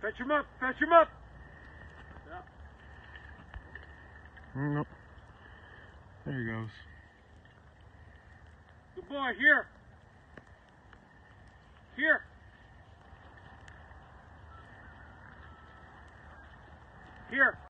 Fetch him up. Fetch him up. Nope. There he goes. Good boy. Here. Here. Here.